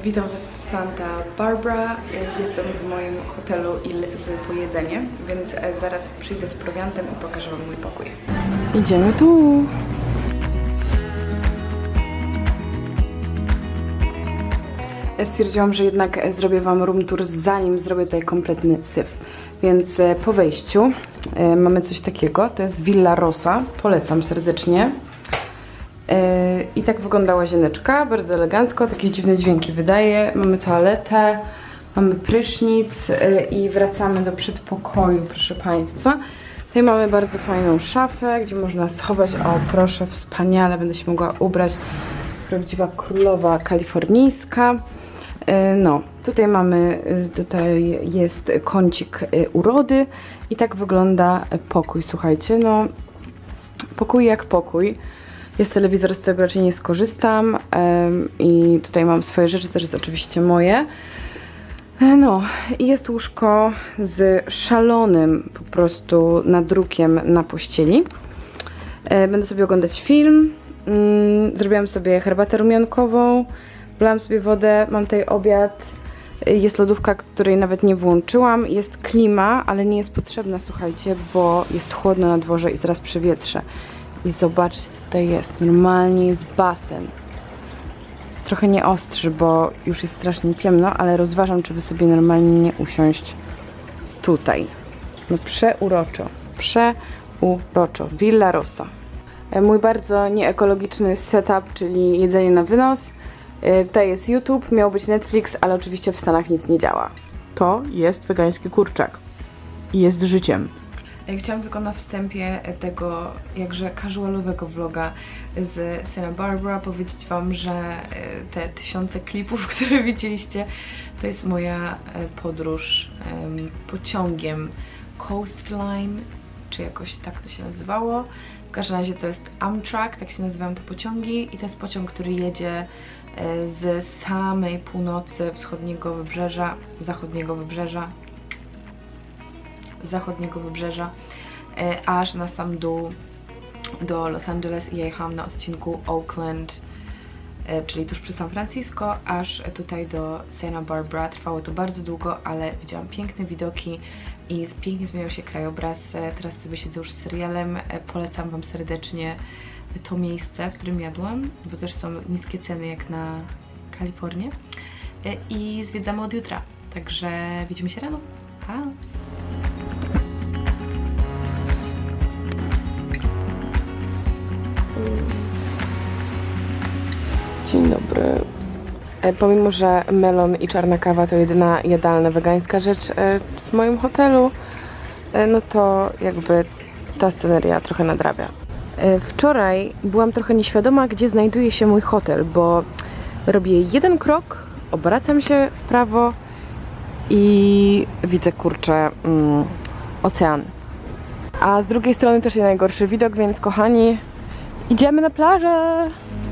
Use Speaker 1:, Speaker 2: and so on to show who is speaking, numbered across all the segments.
Speaker 1: Witam Was z Santa Barbara. Jestem w moim hotelu i lecę sobie po jedzenie, więc zaraz przyjdę z prowiantem i pokażę Wam mój pokój. Idziemy tu! Stwierdziłam, że jednak zrobię Wam room tour, zanim zrobię tutaj kompletny syf. Więc po wejściu mamy coś takiego, to jest Villa Rosa, polecam serdecznie. I tak wygląda łazieneczka, bardzo elegancko, takie dziwne dźwięki wydaje. Mamy toaletę, mamy prysznic i wracamy do przedpokoju, proszę Państwa. Tutaj mamy bardzo fajną szafę, gdzie można schować, o proszę, wspaniale, będę się mogła ubrać. Prawdziwa królowa kalifornijska. No, tutaj jest kącik urody i tak wygląda pokój, słuchajcie, no pokój jak pokój. Jest telewizor, z którego raczej nie skorzystam i tutaj mam swoje rzeczy, też jest oczywiście moje. No i jest łóżko z szalonym po prostu nadrukiem na pościeli. Będę sobie oglądać film. Zrobiłam sobie herbatę rumiankową, wlałam sobie wodę, mam tutaj obiad. Jest lodówka, której nawet nie włączyłam. Jest klima, ale nie jest potrzebna, słuchajcie, bo jest chłodno na dworze i zaraz przewietrzę. I zobaczcie, co tutaj jest. Normalnie jest basen. Trochę nie ostrzy, bo już jest strasznie ciemno, ale rozważam, czy by sobie normalnie nie usiąść tutaj. No przeuroczo. Przeuroczo. Villa Rosa. Mój bardzo nieekologiczny setup, czyli jedzenie na wynos. Tutaj jest YouTube, miał być Netflix, ale oczywiście w Stanach nic nie działa. To jest wegański kurczak. I jest życiem. Chciałam tylko na wstępie tego jakże casualowego vloga z Santa Barbara powiedzieć Wam, że te 1000 klipów, które widzieliście, to jest moja podróż pociągiem Coastline, czy jakoś tak to się nazywało. W każdym razie to jest Amtrak, tak się nazywają te pociągi i to jest pociąg, który jedzie z samej północy wschodniego wybrzeża, zachodniego wybrzeża, aż na sam dół do Los Angeles i jechałam na odcinku Oakland, czyli tuż przy San Francisco, aż tutaj do Santa Barbara. Trwało to bardzo długo, ale widziałam piękne widoki i pięknie zmieniał się krajobraz. Teraz sobie siedzę już z serialem. Polecam Wam serdecznie to miejsce, w którym jadłam, bo też są niskie ceny jak na Kalifornię. I zwiedzamy od jutra, także widzimy się rano. Pa! Dzień dobry. Pomimo, że melon i czarna kawa to jedyna jadalna wegańska rzecz w moim hotelu, no to jakby ta sceneria trochę nadrabia. Wczoraj byłam trochę nieświadoma, gdzie znajduje się mój hotel, bo robię jeden krok, obracam się w prawo i widzę, kurczę, ocean. A z drugiej strony też nie najgorszy widok, więc kochani, idziemy na plażę!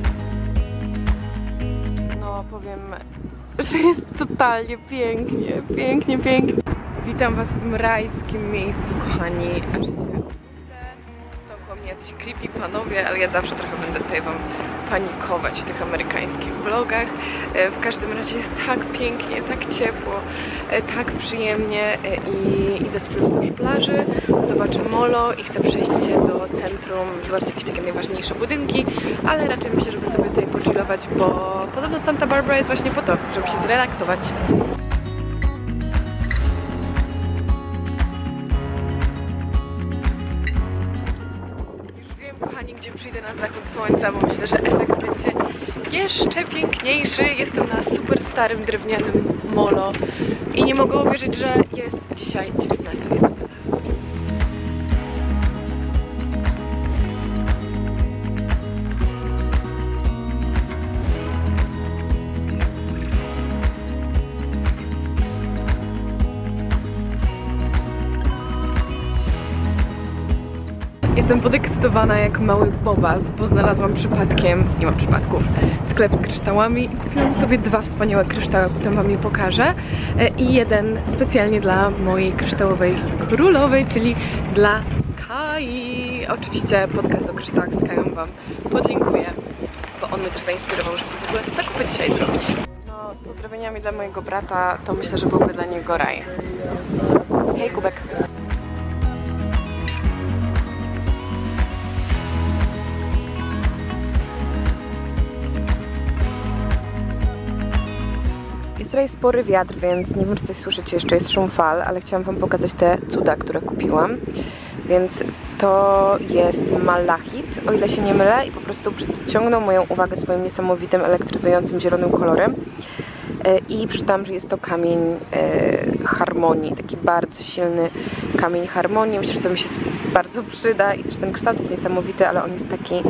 Speaker 1: No, powiem, że jest totalnie pięknie. Witam Was w tym rajskim miejscu, kochani. Aż się są koło mnie jacyś creepy panowie, ale ja zawsze trochę będę tutaj Wam panikować w tych amerykańskich vlogach. W każdym razie jest tak pięknie, tak ciepło, tak przyjemnie i idę sobie wzdłuż plaży, zobaczę molo i chcę przejść się do centrum, zobaczyć jakieś takie najważniejsze budynki, ale raczej myślę, żeby sobie tutaj pochillować, bo podobno Santa Barbara jest właśnie po to, żeby się zrelaksować. Kochani, gdzie przyjdę na zachód słońca, bo myślę, że efekt będzie jeszcze piękniejszy. Jestem na super starym, drewnianym molo i nie mogę uwierzyć, że jest dzisiaj 19 listopada. Jestem podekscytowana jak mały bobas, bo znalazłam przypadkiem, nie mam przypadków, sklep z kryształami i kupiłam sobie 2 wspaniałe kryształy, potem Wam je pokażę. I jeden specjalnie dla mojej kryształowej królowej, czyli dla Kai. Oczywiście podcast o kryształach z Kają Wam podlinkuję, bo on mnie też zainspirował, żeby w ogóle te zakupy dzisiaj zrobić. No No, z pozdrowieniami dla mojego brata, to myślę, że byłby dla niego raj. Hej, Kubek! Jest tutaj spory wiatr, więc nie wiem, czy coś słyszycie, jeszcze jest szum fal, ale chciałam wam pokazać te cuda, które kupiłam. Więc to jest malachit, o ile się nie mylę, i po prostu przyciągnął moją uwagę swoim niesamowitym, elektryzującym zielonym kolorem. I przeczytałam, że jest to kamień harmonii, taki bardzo silny kamień harmonii. Myślę, że to mi się bardzo przyda i też ten kształt jest niesamowity, ale on jest taki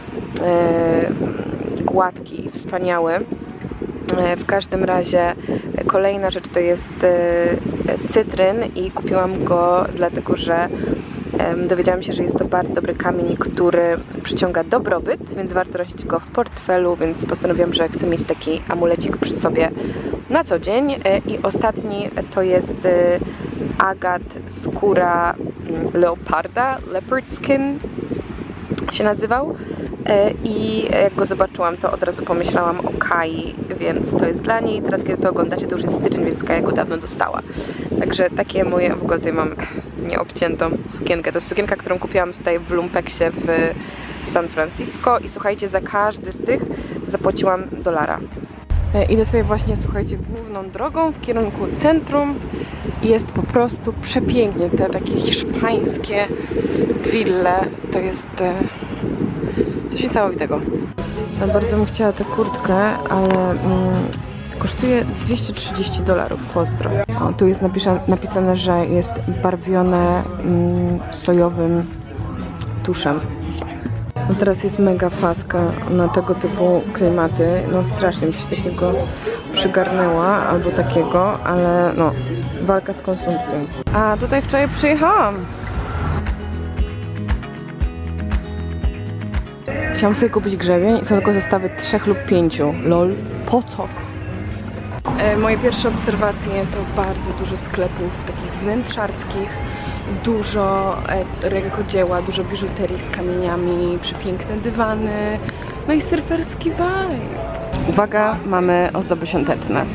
Speaker 1: gładki, wspaniały. W każdym razie kolejna rzecz to jest cytryn i kupiłam go dlatego, że dowiedziałam się, że jest to bardzo dobry kamień, który przyciąga dobrobyt, więc warto nosić go w portfelu, więc postanowiłam, że chcę mieć taki amulecik przy sobie na co dzień. I ostatni to jest agat skóra leoparda, leopard skin się nazywał. I jak go zobaczyłam, to od razu pomyślałam o Kai, więc to jest dla niej. Teraz kiedy to oglądacie, to już jest styczeń, więc Kaja go dawno dostała. Także takie moje, w ogóle tutaj mam nieobciętą sukienkę. To jest sukienka, którą kupiłam tutaj w Lumpeksie w San Francisco i słuchajcie, za każdy z tych zapłaciłam $1. Idę sobie właśnie, słuchajcie, główną drogą w kierunku centrum i jest po prostu przepięknie. Te takie hiszpańskie wille, to jest coś niesamowitego. Ja bardzo bym chciała tę kurtkę, ale kosztuje $230. Pozdro. O, tu jest napisane, że jest barwione sojowym tuszem. No teraz jest mega paska na tego typu klimaty. No strasznie coś takiego przygarnęła, albo takiego, ale no, walka z konsumpcją. A tutaj wczoraj przyjechałam. Chciałam sobie kupić grzebień i są tylko zestawy 3 lub 5. Lol, po co? Moje pierwsze obserwacje to bardzo dużo sklepów takich wnętrzarskich, dużo rękodzieła, dużo biżuterii z kamieniami, przepiękne dywany, no i surferski vibe. Uwaga, mamy ozdoby świąteczne.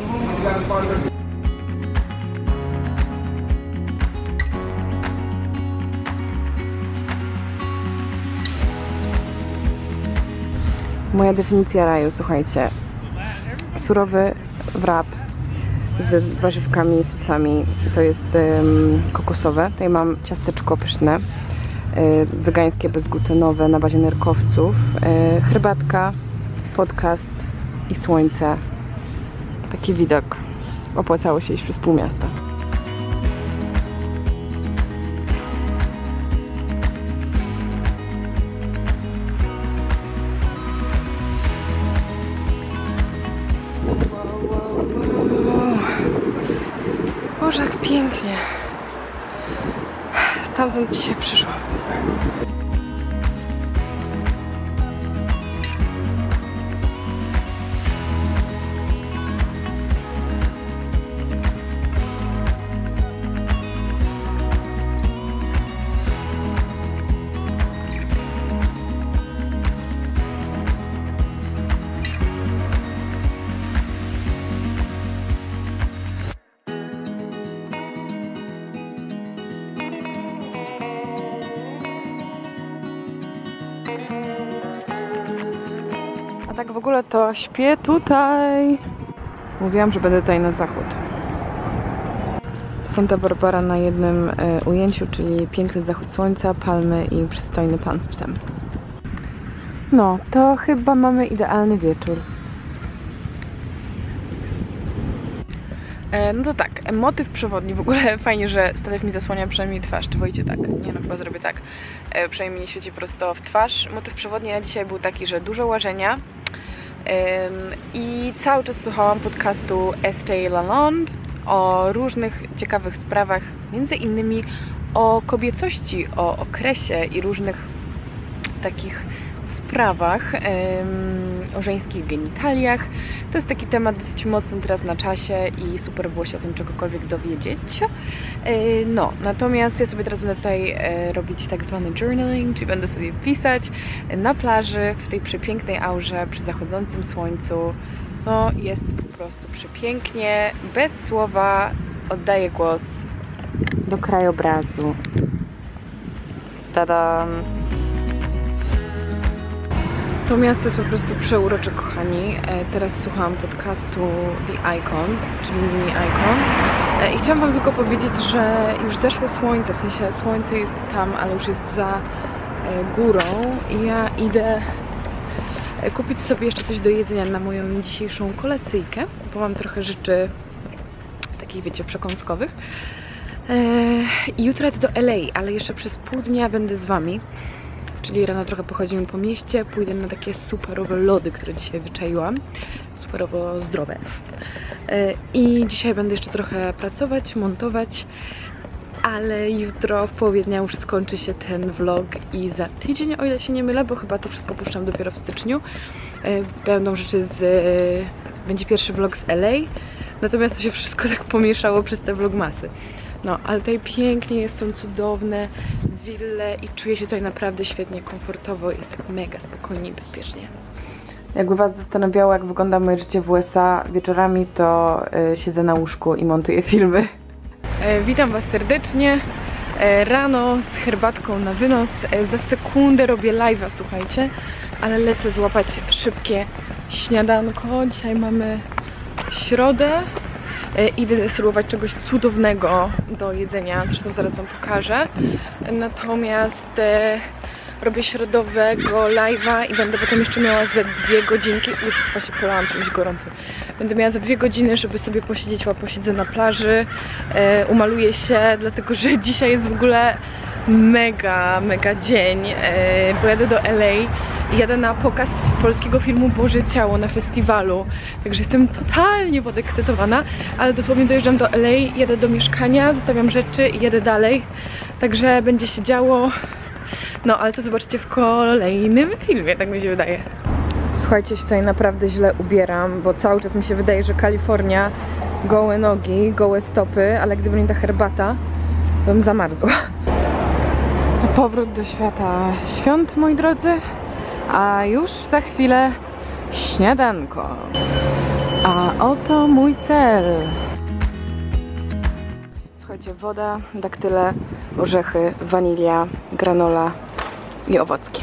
Speaker 1: Moja definicja raju, słuchajcie, surowy wrap z warzywkami i sosami, to jest kokosowe. Tutaj mam ciasteczko pyszne, wegańskie, bezglutenowe, na bazie nerkowców, herbatka, podcast i słońce. Taki widok. Opłacało się iść przez pół miasta. Boże, jak pięknie. Stamtąd dzisiaj przyszłam. Tak w ogóle to śpię tutaj. Mówiłam, że będę tutaj na zachód. Santa Barbara na jednym ujęciu, czyli piękny zachód słońca, palmy i przystojny pan z psem. No, to chyba mamy idealny wieczór. No to tak, motyw przewodni, w ogóle fajnie, że statyw mi zasłania przynajmniej twarz, czy wojcie tak? Nie no, chyba zrobię tak, przynajmniej nie świeci prosto w twarz. Motyw przewodni na dzisiaj był taki, że dużo łażenia i cały czas słuchałam podcastu Estée Lalonde o różnych ciekawych sprawach, między innymi o kobiecości, o okresie i różnych takich sprawach, o żeńskich genitaliach. To jest taki temat dosyć mocno teraz na czasie i super było się o tym czegokolwiek dowiedzieć. No, natomiast ja sobie teraz będę tutaj robić tak zwany journaling, czyli będę sobie pisać na plaży, w tej przepięknej aurze, przy zachodzącym słońcu No jest po prostu przepięknie, bez słowa oddaję głos do krajobrazu. Tadam! To miasto jest po prostu przeurocze, kochani. Teraz słucham podcastu The Icons, czyli Mini Icon. I chciałam wam tylko powiedzieć, że już zeszło słońce, w sensie słońce jest tam, ale już jest za górą i ja idę kupić sobie jeszcze coś do jedzenia na moją dzisiejszą kolacyjkę, bo mam trochę rzeczy takich, wiecie, przekąskowych. I jutro jadę do LA, ale jeszcze przez pół dnia będę z wami. Czyli rano trochę pochodzimy po mieście, pójdę na takie superowe lody, które dzisiaj wyczaiłam. Superowo zdrowe. I dzisiaj będę jeszcze trochę pracować, montować, ale jutro w połowie dnia już skończy się ten vlog i za tydzień, o ile się nie mylę, bo chyba to wszystko puszczam dopiero w styczniu, będą rzeczy będzie pierwszy vlog z LA, natomiast to się wszystko tak pomieszało przez te vlogmasy. No, ale tutaj pięknie są cudowne wille i czuję się tutaj naprawdę świetnie, komfortowo, jest tak mega spokojnie i bezpiecznie. Jakby was zastanawiało, jak wygląda moje życie w USA wieczorami, to siedzę na łóżku i montuję filmy. Witam was serdecznie. Rano z herbatką na wynos. Za sekundę robię live'a, słuchajcie, ale lecę złapać szybkie śniadanko. Dzisiaj mamy środę. Idę spróbować czegoś cudownego do jedzenia, zresztą zaraz wam pokażę. Natomiast robię środowego live'a i będę potem jeszcze miała ze 2 godzinki. Już chyba się polałam czymś gorącym. Będę miała za 2 godziny, żeby sobie posiedzieć, posiedzę na plaży, umaluję się, dlatego że dzisiaj jest w ogóle mega dzień, bo jadę do LA i jadę na pokaz polskiego filmu Boże Ciało na festiwalu, także jestem totalnie podekscytowana, ale dosłownie dojeżdżam do LA, jadę do mieszkania, zostawiam rzeczy i jedę dalej, także będzie się działo, no ale to zobaczycie w kolejnym filmie, tak mi się wydaje. Słuchajcie, się tutaj naprawdę źle ubieram, bo cały czas mi się wydaje, że Kalifornia, gołe nogi, gołe stopy, ale gdyby nie ta herbata, to bym zamarzła. Powrót do świata świąt, moi drodzy, a już za chwilę śniadanko. A oto mój cel. Słuchajcie, woda, daktyle, orzechy, wanilia, granola i owocki.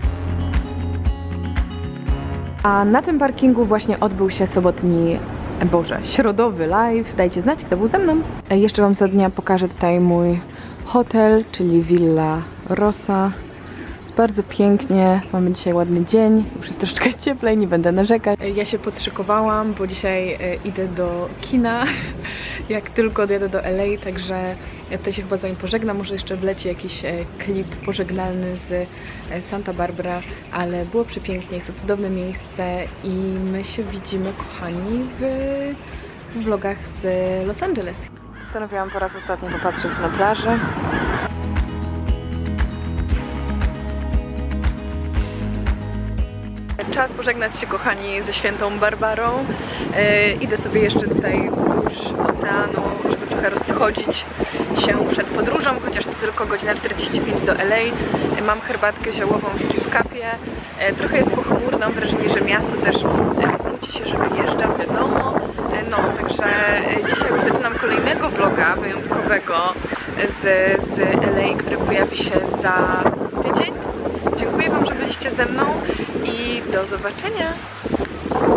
Speaker 1: A na tym parkingu właśnie odbył się środowy live. Dajcie znać, kto był ze mną. Jeszcze wam za dnia pokażę tutaj mój hotel, czyli Villa Rosa. Jest bardzo pięknie, mamy dzisiaj ładny dzień, już jest troszeczkę cieplej, nie będę narzekać. Ja się podszykowałam, bo dzisiaj idę do kina, jak tylko odjadę do LA, także ja tutaj się chyba z wami pożegnam, może jeszcze wleci jakiś klip pożegnalny z Santa Barbara, ale było przepięknie, jest to cudowne miejsce i my się widzimy, kochani, w vlogach z Los Angeles. Postanowiłam po raz ostatni popatrzeć na plażę. Czas pożegnać się, kochani, ze świętą Barbarą. Idę sobie jeszcze tutaj wzdłuż oceanu, żeby trochę rozchodzić się przed podróżą, chociaż to tylko godzina 45 do LA. Mam herbatkę ziołową w Keep Cupie. Trochę jest pochmurno, mam wrażenie, że miasto też smuci się, że wyjeżdżam, wiadomo. No, także dzisiaj już zaczynam kolejnego vloga wyjątkowego z LA, który pojawi się za tydzień. Dziękuję wam, że byliście ze mną i do zobaczenia!